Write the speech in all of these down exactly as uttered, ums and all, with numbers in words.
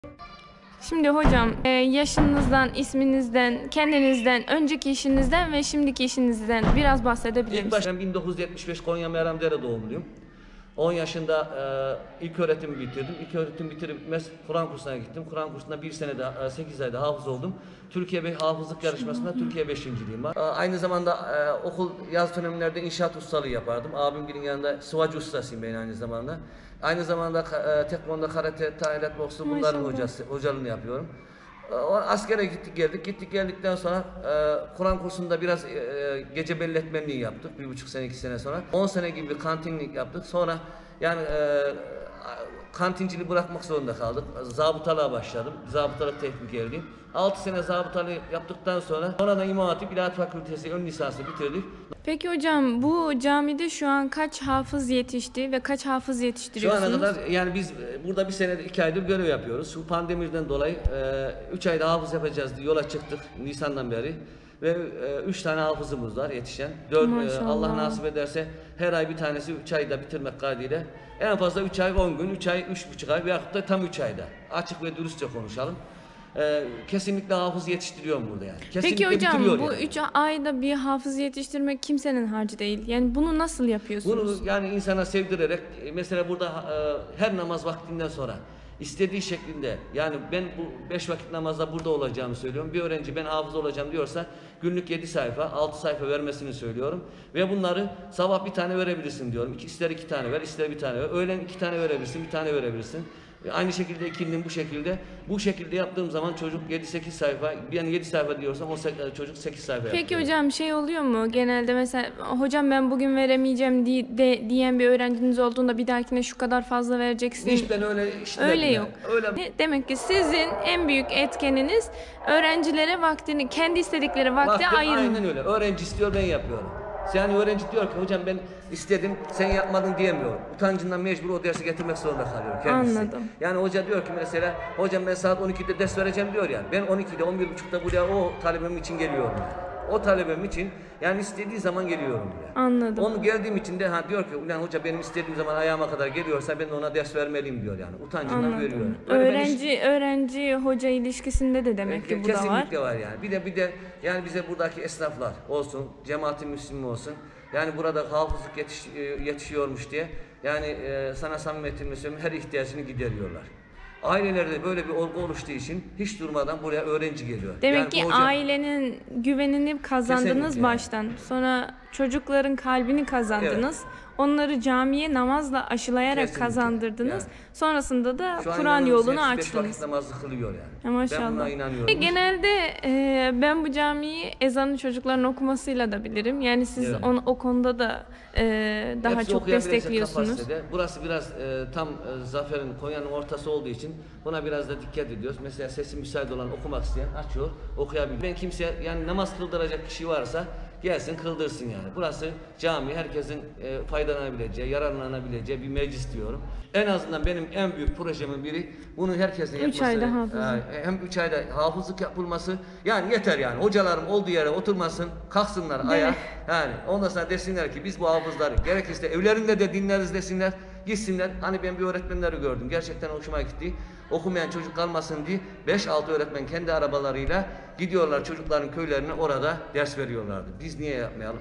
Şimdi hocam e, yaşınızdan, isminizden, kendinizden, önceki işinizden ve şimdiki işinizden biraz bahsedebilir İlk misiniz? başta ben bin dokuz yüz yetmiş beş Konya Meramdere doğumluyum. on yaşında e, ilk öğretimi bitirdim. İlk öğretim bitirir bitmez Kur'an kursuna gittim. Kur'an kursunda bir senede e, sekiz ayda hafız oldum. Türkiye Be Hafızlık Yarışması'nda Türkiye beşinciliğim var. E, aynı zamanda e, okul yaz dönemlerde inşaat ustalığı yapardım. Abimgilin yanında sıvacı ustasıyım ben aynı zamanda. Aynı zamanda e, tekvando, karate, taylat, boksu bunların hocası, hocalığını yapıyorum. O askere gittik geldik. Gittik geldikten sonra e, Kur'an kursunda biraz e, gece belletmenliği yaptık. Bir buçuk sene, iki sene sonra. On sene gibi kantinlik yaptık. Sonra yani e, kantinciliği bırakmak zorunda kaldık. Zabıtalığa başladım. Zabıtalık teknikerliği. altı sene zabıtalığı yaptıktan sonra sonradan İmam Hatip İlahiyat Fakültesi ön lisansı bitirdik. Peki hocam bu camide şu an kaç hafız yetişti ve kaç hafız Şu yetiştiriyorsunuz? ana kadar yani biz burada bir senede iki aydır görev yapıyoruz. Şu pandemiden dolayı üç ayda hafız yapacağız diye yola çıktık Nisan'dan beri. Ve üç tane hafızımız var yetişen. dört Allah nasip ederse her ay bir tanesi üç ayda bitirmek kaydıyla. En fazla üç ay on gün, üç ay üç buçuk ay veyahut da tam üç ayda. Açık ve dürüstçe konuşalım. Ee, kesinlikle hafız yetiştiriyorum burada yani. Kesinlikle Peki hocam bu yani. üç ayda bir hafız yetiştirmek kimsenin harcı değil. Yani bunu nasıl yapıyorsunuz? Bunu yani insana sevdirerek mesela burada e, her namaz vaktinden sonra istediği şeklinde yani ben bu beş vakit namazda burada olacağımı söylüyorum. Bir öğrenci ben hafız olacağım diyorsa günlük yedi sayfa, altı sayfa vermesini söylüyorum. Ve bunları sabah bir tane verebilirsin diyorum. İster iki tane ver, ister bir tane ver. Öğlen iki tane verebilirsin, bir tane verebilirsin. Aynı şekilde ikindin bu şekilde. Bu şekilde yaptığım zaman çocuk yedi sekiz sayfa, yani yedi sayfa diyorsam o çocuk sekiz sayfa yapıyor. Peki hocam şey oluyor mu genelde mesela hocam ben bugün veremeyeceğim di de, diyen bir öğrenciniz olduğunda bir dahakine şu kadar fazla vereceksin. Hiç ben öyle işlerim Öyle yani. yok. Öyle. Demek ki sizin en büyük etkeniniz öğrencilere vaktini, kendi istedikleri vakti Vakti ayırmak. aynen öyle. Öğrenci istiyor ben yapıyorum. Yani öğrenci diyor ki hocam ben istedim sen yapmadın diyemiyorum. Utancından mecbur o dersi getirmek zorunda kalıyor kendisi. Anladım. Yani hoca diyor ki mesela hocam ben saat on ikide ders vereceğim diyor yani. Ben on ikide on bir buçukta buraya o talebem için geliyorum yani. O talebem için yani istediği zaman geliyorum yani. Anladım. Onu geldiğim için de ha diyor ki ulan hoca benim istediğim zaman ayağıma kadar geliyorsa ben de ona ders vermeliyim diyor yani. Utancından Anladım. veriyor. Öyle Öğrenci hiç... öğrenci hoca ilişkisinde de demek ki bu da var. Kesinlikle var yani. Bir de bir de yani bize buradaki esnaflar olsun, cemaat-i müslimi olsun. Yani burada hafızlık yetiş, yetişiyormuş diye yani e, sana samimiyetimle söyleyeyim her ihtiyacını gideriyorlar. Ailelerde böyle bir olgu oluştuğu için hiç durmadan buraya öğrenci geliyor. Demek yani ki hoca... ailenin güvenini kazandınız Kesinlikle. baştan. Sonra çocukların kalbini kazandınız. Evet. Onları camiye namazla aşılayarak Kesinlikle. kazandırdınız. Yani. Sonrasında da Kur'an yolunu açtınız. vakit namazı kılıyor yani. Ya maşallah. Ben buna inanıyorum. Ve genelde e, ben bu camiyi ezanı çocukların okumasıyla da bilirim. Yani siz evet. on, o konuda da e, daha Hepsi çok destekliyorsunuz. Kapasitede. Burası biraz e, tam e, Zafer'in Konya'nın ortası olduğu için buna biraz da dikkat ediyoruz. Mesela sesi müsait olan okumak isteyen açıyor, okuyabiliyor. Ben kimseye yani namaz kıldıracak kişi varsa gelsin kıldırsın yani. Burası cami, herkesin e, faydalanabileceği, yararlanabileceği bir meclis diyorum. En azından benim en büyük projemin biri bunu herkesin yapması. Üç ayda hafızlık. E, hem üç ayda hafızlık yapılması. Yani yeter yani. Hocalarım olduğu yere oturmasın, kalksınlar ayağa. Yani ondan sonra desinler ki biz bu hafızları gerekirse evlerinde de dinleriz desinler. Gitsinler. Hani ben bir öğretmenleri gördüm. Gerçekten hoşuma gitti. Okumayan çocuk kalmasın diye beş altı öğretmen kendi arabalarıyla gidiyorlar çocukların köylerine orada ders veriyorlardı. Biz niye yapmayalım?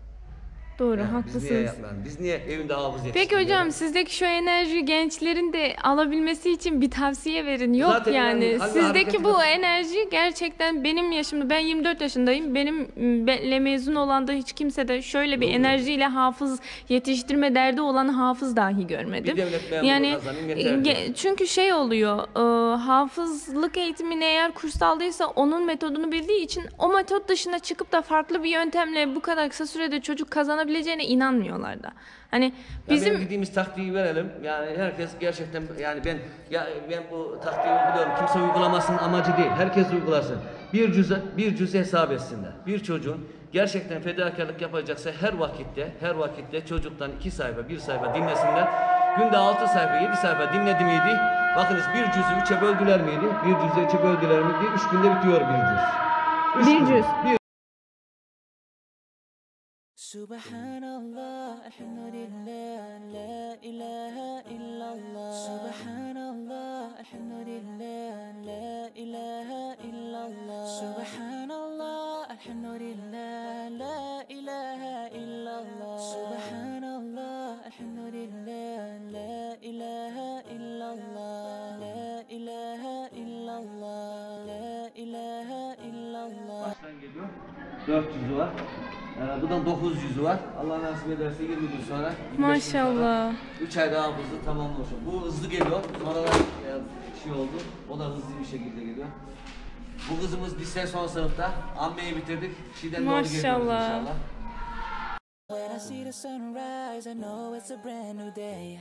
Doğru, yani haklısınız. Biz niye yapmayalım? Biz niye evinde hafız yetiştirmeyelim? Peki hocam sizdeki şu enerji gençlerin de alabilmesi için bir tavsiye verin. Yok Zaten yani. yani sizdeki bu enerji gerçekten benim yaşımda, ben yirmi dört yaşındayım. Benimle mezun olan da hiç kimse de şöyle bir Doğru. enerjiyle hafız yetiştirme derdi olan hafız dahi görmedim. Bir devlet memuru yani kazanayım, çünkü şey oluyor, e, hafızlık eğitimini eğer kurs aldıysa onun metodunu bildiği için o metot dışına çıkıp da farklı bir yöntemle bu kadar kısa sürede çocuk kazanabilir bileceğine inanmıyorlar da. Hani bizim yani bildiğimiz taktiği verelim. Yani herkes gerçekten yani ben ya ben bu taktiği uyguluyorum. Kimse uygulamasının amacı değil. Herkes uygulasın. Bir cüze bir cüze hesap etsinler. Bir çocuğun gerçekten fedakarlık yapacaksa her vakitte her vakitte çocuktan iki sayfa, bir sayfa dinlesinler. Günde altı sayfa, yedi sayfa dinledi miydi? Bakınız bir cüzü üçe böldüler miydi? Bir cüzü üçe böldüler miydi? Üç günde bitiyor bir cüz. Üç bir gün. cüz. Bir Subhanallah, elhamdülillah, la ilahe illallah. Subhanallah, elhamdülillah, la ilahe illallah. Subhanallah, elhamdülillah, la ilahe illallah. Subhanallah, elhamdülillah, la ilahe illallah. La ilahe illallah, la ilahe illallah. Baştan geliyor. dört yüzü var. Ee, bundan dokuz yüzü var. Allah nasip ederse yirmi gün sonra. Maşallah. üç ayda hafızı tamamlamış. Bu hızlı geliyor. Sonradan e, şey oldu. O da hızlı bir şekilde geliyor. Bu kızımız lise son sınıfta. Ammeyi bitirdik. Şiden doğru geliyoruz inşallah. When I see the sunrise, I know it's a brand new day.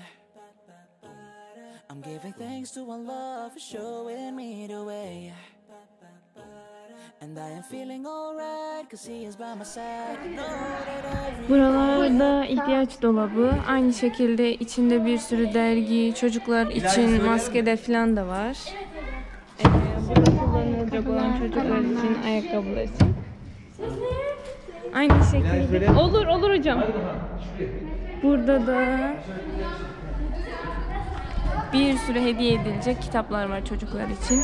I'm giving thanks to Allah for showing me the way. And I am feeling alright cause he is by my side. I know that every Buralarda ihtiyaç dolabı. Aynı şekilde içinde bir sürü dergi, çocuklar için maskede falan da var. Ee, burada kullanılacak olan çocuklar için, ayakkabılar için. Aynı şekilde. Olur, olur hocam. Burada da bir sürü hediye edilecek kitaplar var çocuklar için.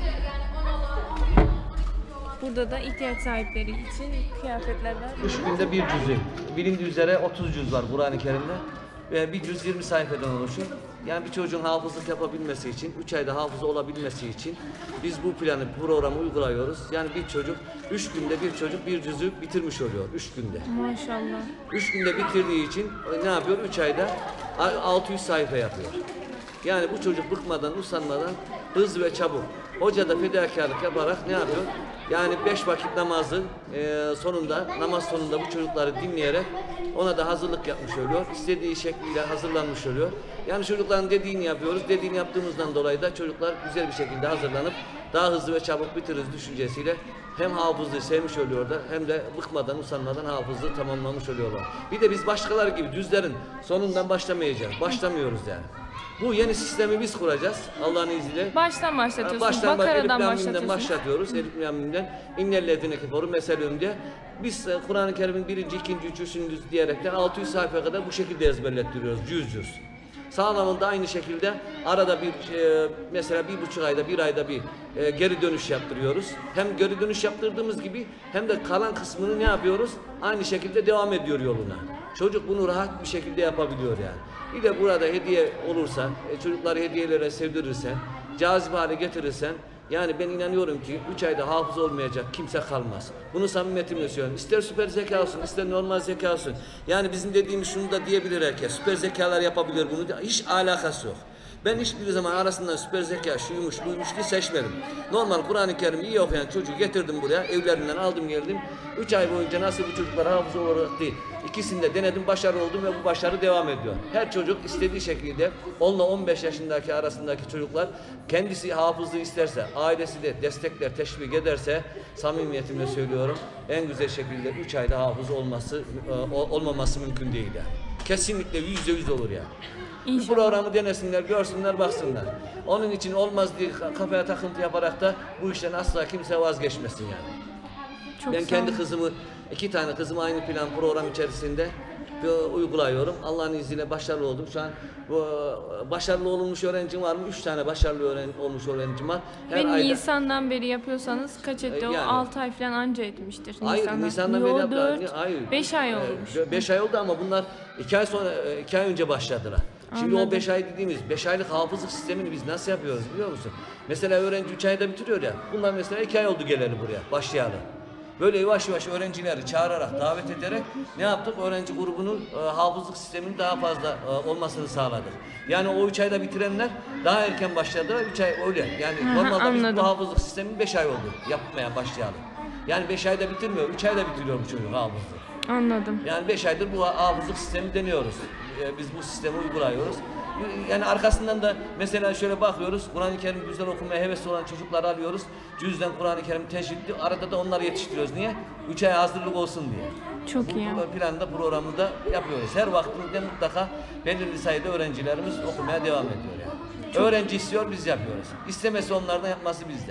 Burada da ihtiyaç sahipleri için kıyafetler var. üç günde bir cüzü. Bilindiği üzere otuz cüz var Kur'an-ı Kerim'de. Ve bir cüz yirmi sayfadan oluşuyor. Yani bir çocuğun hafızlık yapabilmesi için, üç ayda hafıza olabilmesi için biz bu planı, programı uyguluyoruz. Yani bir çocuk, üç günde bir çocuk bir cüzü bitirmiş oluyor. üç günde. Maşallah. üç günde bitirdiği için ne yapıyor? üç ayda altı yüz sayfa yapıyor. Yani bu çocuk bıkmadan, usanmadan, hızlı ve çabuk. Hoca da fedakarlık yaparak ne yapıyor? Yani beş vakit namazı e, sonunda, namaz sonunda bu çocukları dinleyerek ona da hazırlık yapmış oluyor. İstediği şekliyle hazırlanmış oluyor. Yani çocukların dediğini yapıyoruz. Dediğini yaptığımızdan dolayı da çocuklar güzel bir şekilde hazırlanıp daha hızlı ve çabuk bitiririz düşüncesiyle hem hafızlığı sevmiş oluyorlar hem de bıkmadan, usanmadan hafızlığı tamamlamış oluyorlar. Bir de biz başkaları gibi düzlerin sonundan başlamayacağız. Başlamıyoruz yani. Bu yeni sistemi biz kuracağız Allah'ın izniyle. Baştan başlatıyorsunuz. Baştan Bakaradan Elif başlatıyorsunuz. başlatıyoruz. Elif Lamim'den innellezine keferu meselum diye. Biz e, Kur'an-ı Kerim'in birinci, ikinci, üçüncü diyerekten altı yüz sayfaya kadar bu şekilde ezberlettiriyoruz. Yüz yüz. Sağlamında aynı şekilde arada bir e, mesela bir buçuk ayda, bir ayda bir e, geri dönüş yaptırıyoruz. Hem geri dönüş yaptırdığımız gibi hem de kalan kısmını ne yapıyoruz? Aynı şekilde devam ediyor yoluna. Çocuk bunu rahat bir şekilde yapabiliyor yani. Bir de burada hediye olursa, e, çocukları hediyelere sevdirirsen, cazip hale getirirsen, yani ben inanıyorum ki üç ayda hafız olmayacak kimse kalmaz. Bunu samimiyetimle söylüyorum. İster süper zeka olsun, ister normal zeka olsun. Yani bizim dediğimiz şunu da diyebilir herkes. Süper zekalar yapabilir bunu. Hiç alakası yok. Ben hiçbir zaman arasından süper zeka, şuymuş, buymuş diye seçmedim. Normal Kur'an-ı Kerim'i iyi okuyan çocuğu getirdim buraya, evlerinden aldım geldim. Üç ay boyunca nasıl bu çocuklar hafıza olarak değil, ikisini de denedim, başarılı oldum ve bu başarı devam ediyor. Her çocuk istediği şekilde on ile on beş yaşındaki arasındaki çocuklar kendisi hafızlığı isterse, ailesi de destekler, teşvik ederse, samimiyetimle söylüyorum, en güzel şekilde üç ayda hafız olması, olmaması mümkün değil yani. Kesinlikle yüzde yüz olur yani. İnşallah. Bu programı denesinler, görsünler, baksınlar. Onun için olmaz diye kafaya takıntı yaparak da bu işten asla kimse vazgeçmesin yani. Çok ben kendi kızımı, iki tane kızımı aynı plan program içerisinde uyguluyorum. Allah'ın izniyle başarılı oldum. Şu an bu başarılı olmuş öğrencim var mı? Üç tane başarılı öğren olmuş öğrencim var. Her Ve ayda... Nisan'dan beri yapıyorsanız kaç etti? Yani, o altı ay falan anca etmiştir. Hayır, Nisan'dan, Nisan'dan beri yaptılar. Hayır. beş ay olmuş. beş ay oldu ama bunlar iki ay sonra, iki ay önce başladılar. Şimdi Anladım. O beş ay dediğimiz beş aylık hafızlık sistemini biz nasıl yapıyoruz biliyor musun? Mesela öğrenci üç ayda bitiriyor ya. Bunlar mesela iki ay oldu geleli buraya, başlayalı. Böyle yavaş yavaş öğrencileri çağırarak, davet ederek ne yaptık? Öğrenci grubunun e, hafızlık sisteminin daha fazla e, olmasını sağladık. Yani o üç ayda bitirenler daha erken başladılar. üç ay öyle. Yani Aha, normalde anladım. Biz bu hafızlık sistemini beş ay oldu yapmaya başlayalım. Yani beş ayda bitirmiyor, üç ayda bitiriyor bu çocuk hafızlığı. Anladım. Yani beş aydır bu hafızlık sistemi deniyoruz. E, biz bu sistemi uyguluyoruz. Yani arkasından da mesela şöyle bakıyoruz, Kur'an-ı Kerim güzel okumaya hevesli olan çocukları alıyoruz. Cüzden Kur'an-ı Kerim tecvidli, arada da onları yetiştiriyoruz. Niye? Üç ay hazırlık olsun diye. Çok bu, iyi. Bu planda, programı da yapıyoruz. Her vaktinde mutlaka belirli sayıda öğrencilerimiz okumaya devam ediyor yani. Çok... Öğrenci istiyor, biz yapıyoruz. İstemesi onlardan, yapması bizde.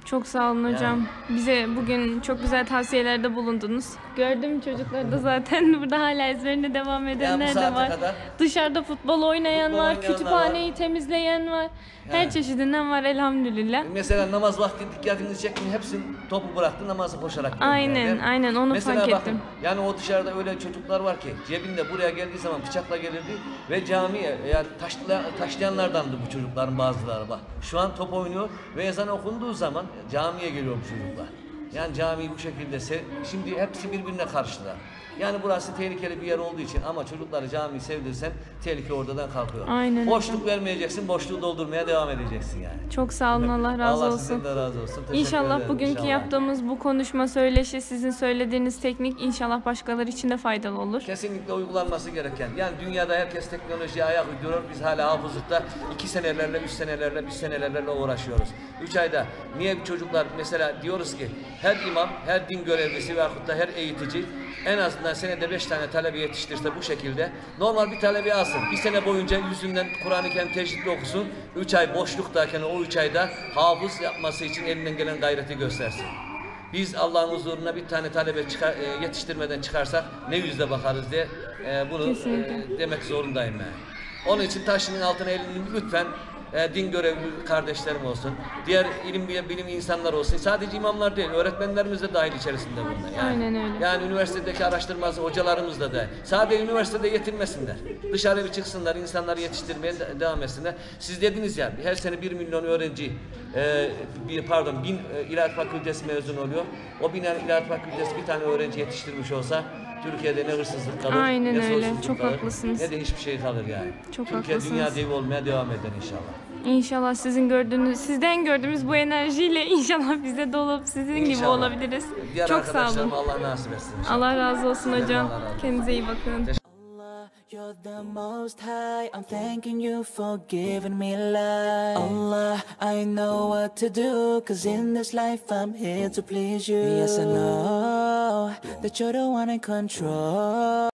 Çok sağ olun hocam. Yani. Bize bugün çok güzel tavsiyelerde bulundunuz. Gördüm çocuklar da zaten burada hala ezberine devam edenler yani de var. Kadar dışarıda futbol oynayan futbol var, kütüphaneyi var, temizleyen var. Yani. Her çeşidinden var elhamdülillah. Mesela namaz vakti dikkatinizi çekmeyin, hepsini topu bıraktı, namazı koşarak geldi. Aynen, yani. aynen onu mesela fark bakın, ettim. Yani o dışarıda öyle çocuklar var ki cebinde buraya geldiği zaman bıçakla gelirdi ve camiye yani taşla, taşlayanlardandı bu çocukların bazıları bak. Şu an top oynuyor ve ezan okunduğu zaman camiye geliyor bu çocuklar. Yani camiyi bu şekilde sev... Şimdi hepsi birbirine karşılar. Yani burası tehlikeli bir yer olduğu için ama çocukları camiyi sevdirsen tehlike oradan kalkıyor. Aynen. Boşluk vermeyeceksin, boşluğu doldurmaya devam edeceksin yani. Çok sağ olun, Allah razı Allah olsun. sizden de razı olsun. Teşekkür İnşallah ederim, bugünkü inşallah. yaptığımız bu konuşma, söyleşi, sizin söylediğiniz teknik inşallah başkaları için de faydalı olur. Kesinlikle uygulanması gereken. Yani dünyada herkes teknolojiye ayak uyduruyor. Biz hala hafızlıkta iki senelerle, üç senelerle, bir senelerle uğraşıyoruz. Üç ayda niye bir çocuklar mesela diyoruz ki her imam, her din görevlisi veyahut da her eğitici en azından senede beş tane talebe yetiştirse bu şekilde normal bir talebe alsın. Bir sene boyunca yüzünden Kur'an-ı Kerim tecvidle okusun. Üç ay boşluktayken o üç ayda hafız yapması için elinden gelen gayreti göstersin. Biz Allah'ın huzuruna bir tane talebe çıkar, e, yetiştirmeden çıkarsak ne yüzle bakarız diye e, bunu e, demek zorundayım yani. Onun için taşının altına elini lütfen e, din görevli kardeşlerim olsun, diğer ilim bilim insanlar olsun, sadece imamlar değil, öğretmenlerimiz de dahil içerisinde bunlar. Yani, aynen öyle. Yani üniversitedeki araştırmacı hocalarımız da dahil. Sadece üniversitede yetinmesinler. Dışarı bir çıksınlar, insanları yetiştirmeye de, devam etsinler. Siz dediniz ya, her sene bir milyon öğrenci, e, bir, pardon bin e, ilahiyat fakültesi mezun oluyor. O bin ilahiyat fakültesi bir tane öğrenci yetiştirmiş olsa Türkiye'de ne hırsızlık kalır, aynen ne öyle. soysuzluk Çok kalır, haklısınız. ne de hiçbir şey kalır yani. Çok Türkiye haklısınız. dünya devi olmaya devam eder inşallah. İnşallah sizin gördüğünüz, sizden gördüğümüz bu enerjiyle inşallah bize dolup sizin inşallah gibi olabiliriz. Diğer çok sağ olun. Allah nasip etsin. İnşallah. Allah razı olsun hocam. Allah razı olsun. Kendinize iyi bakın. You're the most high, I'm thanking you for giving me life. Allah, I know what to do, cause in this life I'm here to please you. Yes, I know that you're the one in control.